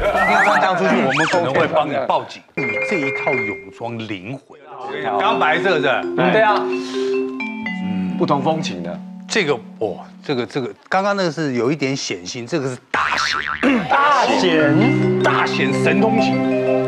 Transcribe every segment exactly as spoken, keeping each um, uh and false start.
天穿这样出去，我们可能会帮你报警。你这一套泳装灵魂，刚刚白色的， 对啊，嗯，不同风情的。 这个哦，这个这个，刚刚那个是有一点显性，这个是大显， 大显大显神通型。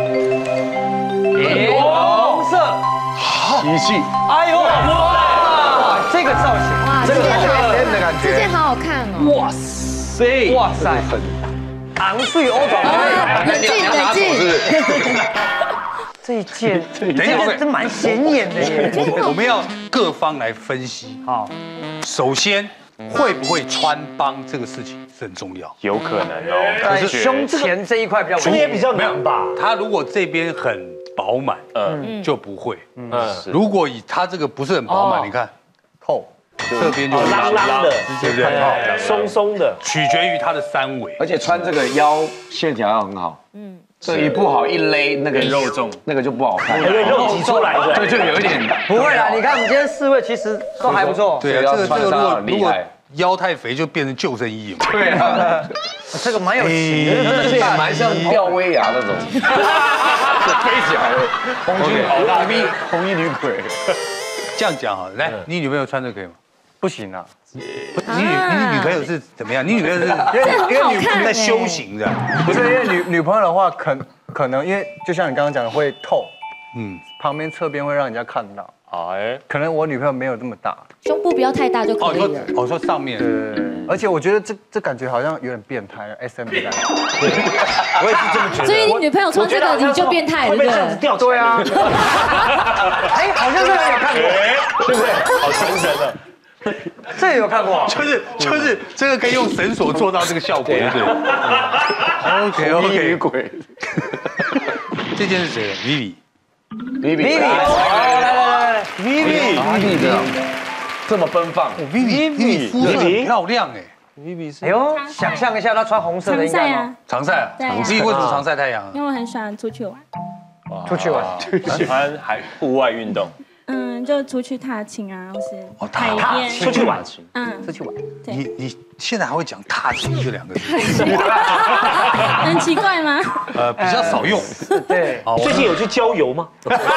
红色，奇迹。哎呦，哇，这个造型， 哇， 这个这件好， 很的感这件觉。 好好看哦。 哇塞，哇塞，很昂睡欧转啊，冷静冷静。 这一件，这等一下个真蛮显眼的耶。 我我们要各方来分析。 好， 首先会不会穿帮这个事情是很重要。 有可能哦。 在胸前这一块比较，这也比较难吧？ 他如果这边很饱满， 嗯就不会。 嗯， 如果以他这个不是很饱满，你看透， 这边就啷啷的， 对不对？ 松松的， 取决于它的三围。 而且穿这个腰线条要很好，嗯，这一不好一勒，那个肉重，那个就不好看， 因为肉挤出来的， 对，就有一点不会啦。你看我们今天四位其实都还不错。 对啊，这个这个如果如果厉害， 腰太肥就变成救生衣嘛。 对啊， 这个蛮有型的， 这也蛮像吊威亚那种，飞起来了，红衣好大逼，红衣女鬼。 这样讲好了，来，你女朋友穿这个可以吗？ 不行啊。 不你女你女朋友是怎么样？你女朋友是因为因为女在修行的， 不是因为女女朋友的话，可可能因为就像你刚刚讲的会透， 嗯， 旁边侧边会让人家看到。 哎， 可能我女朋友没有这么大， 胸部不要太大就哦说可以了。 哦说上面， 对，而且我觉得这这感觉好像有点变态，S M 的感觉。 我也是这么觉得。 所以你女朋友穿这个你就变态了，对不对？ 掉对啊， 哎，好像这个有看过， 对不对？好传神的。 这个有看过。 就是就是这个可以用绳索做到这个效果，对不对 ？OK OK， 女鬼， 这件是谁的 ？Vivi。 比比， Vivi，来来来来 Vivi Vivi 的这么奔放， Vivi 肤色很漂亮哎。Vivi 是哎呦，想象一下她穿红色的常应该吗晒啊？， 常晒啊对啊 ，Vivi 为什么常晒太阳啊？ 因为我很喜欢出去玩， 出去玩， 喜欢海户外运动， 嗯，就出去踏青啊，或是哦踏海边出去玩， 嗯， 出去玩。 对， 你你现在还会讲踏青这两个字？ 很奇怪吗？ 呃，比较少用。 对， 哦， 最近有去郊游吗？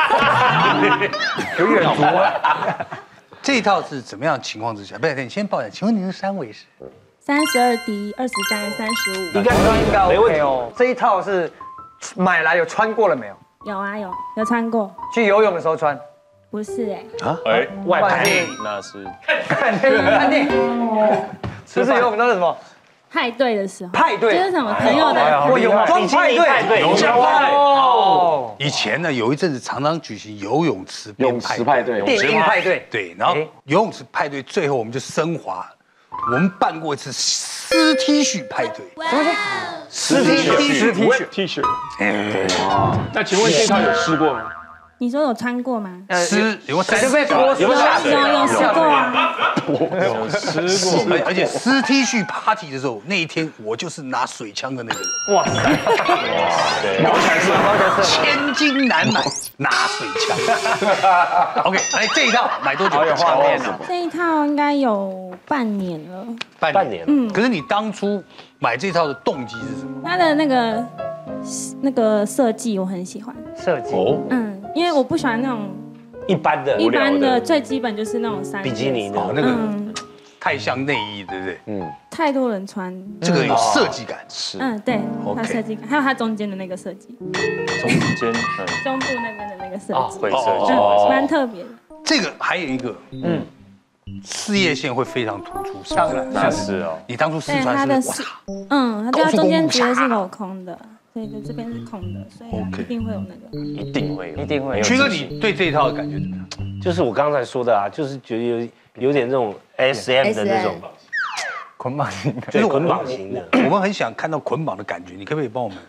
有远足啊。 这一套是怎么样的情况之下？不是，你先报一下，请问您的三围是？ 三十二 D、二十三、三十五， 应该应该 OK 哦。这一套是买来有穿过了没有？ 有啊有有穿过， 去游泳的时候穿。 不是哎， 哎，外外派派那是看电影，看电影。不是游泳，那是什么？ 派对的时候， 派对就是什么朋友的， 我泳装派对， 泳装派哦， 以前呢，有一阵子常常举行游泳池边泳池派对， 电影派对。 对，然后哎游泳池派对最后我们就升华，我们办过一次撕 T 恤派对。 什么湿 T 恤， 湿 T 恤 T 恤， 那请问这套有试过吗？ 你说有穿过吗？ 撕有没有三就被泼有没有下水？ 有有试过啊， 有吃过。 而而且撕 T 恤 party 的时候，那一天我就是拿水枪的那个人， 哇塞， 对， 毛才是毛才是。 千金难买拿水枪。OK，来这一套买多久？ 好有画面哦。 这一套应该有半年了。 半半年。 嗯， 可是你当初买这套的动机是什么？ 它的那个那个设计我很喜欢， 设计哦， 嗯，因为我不喜欢那种一般的一般的最基本就是那种三比基尼的哦，那个嗯， 太像内衣，对不对？ 嗯， 太多人穿， 这个有设计感。 是嗯，对， OK 它设计感，还有它中间的那个设计， 中间嗯胸部那边的那个设计， 会设哦计嗯，蛮特别的。 这个还有一个，嗯，事业线会非常突出。是不是当然那是哦， 你当初试对， 穿是它的是不是哇操， 嗯，它对它高速公路中间直接是下镂空的，所以就这边是空的，所以 OK 一定会有那个。 一定会有， 一定会有没有曲哥， 自信你对这一套的感觉怎么样？ 就是我刚才说的啊，就是觉得有有点这种 S M 的那种， 捆绑型的。 对捆绑型的， 我们很想看到捆绑的感觉，你可不可以帮我们？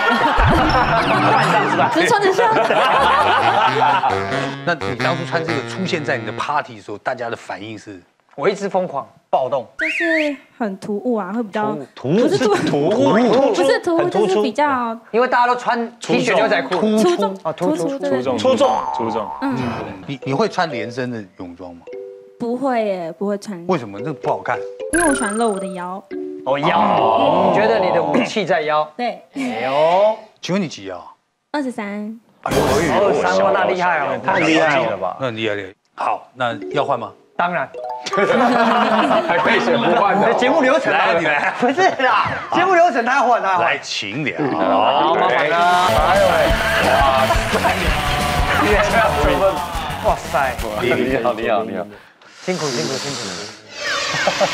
只是穿得下。 那你当初穿这个出现在你的 party 的时候，大家的反应是？ 为之疯狂暴动。 就是很突兀啊，会比较突不是突突不是突兀， 很突出就是比较因为大家都穿 T 恤牛仔裤， 出众哦突出突出，对对对出众出众， 嗯， 你你会穿连身的泳装吗？ 不会耶，不会穿， 为什么？那不好看。 因为我喜欢露我的腰。 哦腰，你觉得你的武器在腰？ 对， 哎呦， 请问你几啊？ 二十三。 二三哇，那厉害哦， 太厉害了吧？ 那很厉害厉害。好，那要换吗？ 当然， 还可以选不换的。 节目流程来，你来， 不是啦，节目流程他换他换。 来请聊。 好，麻烦啦。哎呦喂，哇塞，厉害怎么？哇塞， 你好，你好，你好， 辛苦辛苦辛苦。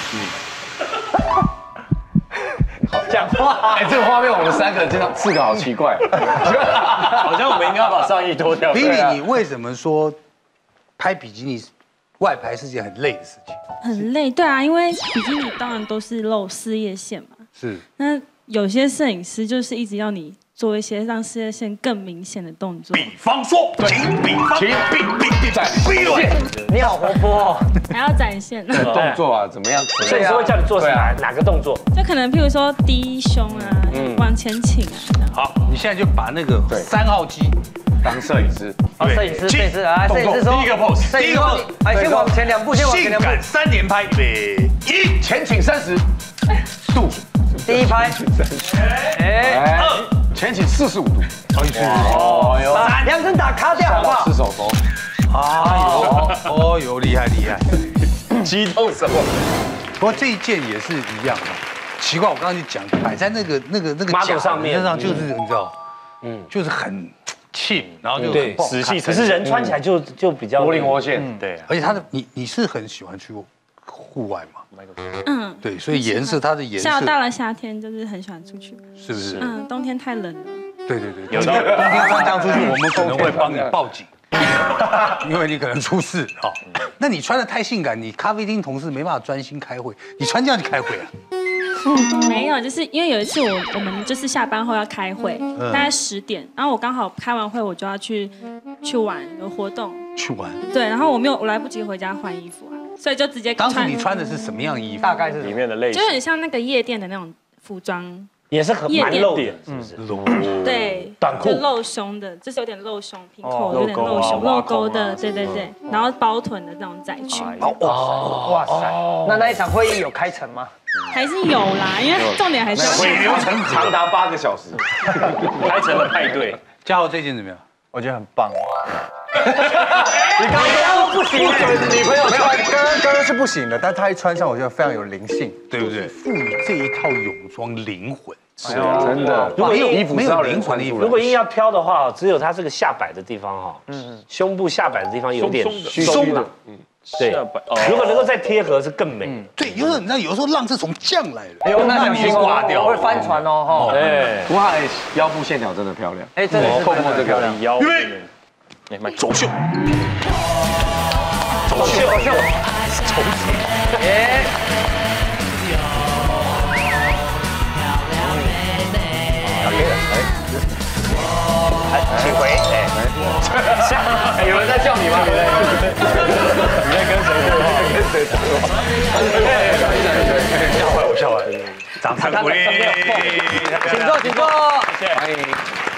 好，讲话。 哎，这个画面我们三个经常四个好奇怪，好像我们应该要把上衣脱掉。 比比，你为什么说拍比基尼外拍是件很累的事情？ 很累，对啊，因为比基尼当然都是露事业线嘛。 是。 那有些摄影师就是一直要你做一些让事业线更明显的动作。 比方说，请比方，请比比比在比对。 你好活泼哦， 还要展现。 动作啊，怎么样？ 摄影师会叫你做哪哪个动作？ 就可能譬如说低胸啊，往前倾啊。 好，你现在就把那个三号机当摄影师。 好，摄影师，摄影师来，摄影师说第一个 pose， 第一个 pose， 哎，先往前两步，先往前两步。 性感三连拍，备一， 前倾三十度。 第一拍， 哎，二前倾四十五度。 哦哟，三，量身打卡掉好不好？ 吃手手。 啊有，哦有厉害厉害， 激动什么？ 不过这一件也是一样的。奇怪，我刚刚就讲摆在那个那个那个 model 上面身上，就是你知道，嗯，就是很气，然后就对死气， 可是人穿起来就就比较活灵活现。 对， 而且他的你你是很喜欢去户外嘛？ 嗯， 对，所以颜色它的颜色， 夏到了夏天就是很喜欢出去。 是不是？ 嗯，冬天太冷了。 对对对，有冬天穿这样出去，我们可能会帮你报警，因为你可能出事啊。那你穿的太性感，你咖啡厅同事没办法专心开会，你穿这样去开会啊？ 没有，就是因为有一次我我们就是下班后要开会，大概十点，然后我刚好开完会我就要去去玩有活动， 去玩。 对，然后我没有我来不及回家换衣服啊，所以就直接当时你穿的是什么样衣服？ 大概是里面的类型就很像那个夜店的那种服装， 也是很蛮露的，是不是？ 露。 对， 短裤就露胸的，就是有点露胸，平口哦有点露胸， 露沟啊露沟的，对对对，然后包臀的那种窄裙， 哦，哇塞，那那一场会议有开成吗？ 还是有啦，因为重点还是血流成河，长达八个小时， 开成了派对。 嘉豪这件怎么样？ 我觉得很棒。 你刚刚不行， 女朋友穿，刚刚刚刚是不行的，但她一穿上，我觉得非常有灵性， 对不对？赋予这一套泳装灵魂。 是啊，真的。 如果没有衣服没有是要人灵魂的衣服， 如果硬要挑的话，只有它这个下摆的地方哈，嗯，胸部下摆的地方有点松的，嗯，对。如果能够再贴合是更美。 对，有时候你知道，有时候浪是从降来的， 哎呦，那你你挂掉会翻船哦，哈。 哎， 不过她的腰部线条真的漂亮。 哎，真的是透过这个腰， 预备，走秀，走秀，走秀，走秀， 哎。 哎，请回，哎， 有人在叫你吗？你在跟谁对话？跟谁对话？ 吓坏我，吓坏，掌声鼓励， 请坐，请坐， 欢迎。